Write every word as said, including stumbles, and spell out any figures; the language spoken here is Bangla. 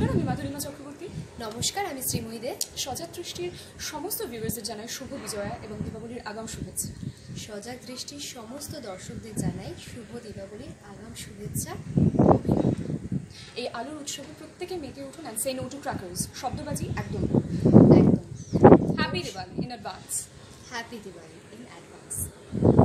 নমস্কার, আমি মাধুরিমা চক্রবর্তী। নমস্কার, আমি শ্রীময়ী দে। সজাগ দৃষ্টির সমস্ত ভিউয়ার্সদের জানাই শুভ বিজয়া এবং দীপাবলির আগাম শুভেচ্ছা। সজাগ দৃষ্টির সমস্ত দর্শকদের জানাই শুভ দীপাবলির আগাম শুভেচ্ছা। এই আলোর উৎসবে প্রত্যেকে মেতে উঠুন and say no to crackers. শব্দবাজি একদম একদম। Happy Diwali in advance. Happy Diwali in advance.